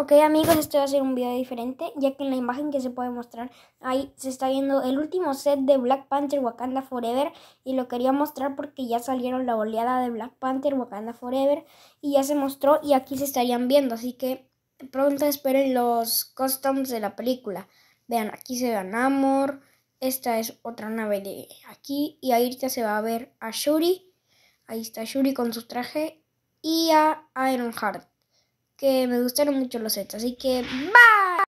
Ok amigos, este va a ser un video diferente, ya que en la imagen que se puede mostrar ahí se está viendo el último set de Black Panther Wakanda Forever, y lo quería mostrar porque ya salieron la oleada de Black Panther Wakanda Forever y ya se mostró y aquí se estarían viendo, así que pronto esperen los customs de la película. Vean, aquí se ve a Namor, esta es otra nave de aquí y ahorita se va a ver a Shuri, ahí está Shuri con su traje y a Ironheart, que me gustaron mucho los sets, así que ¡bye!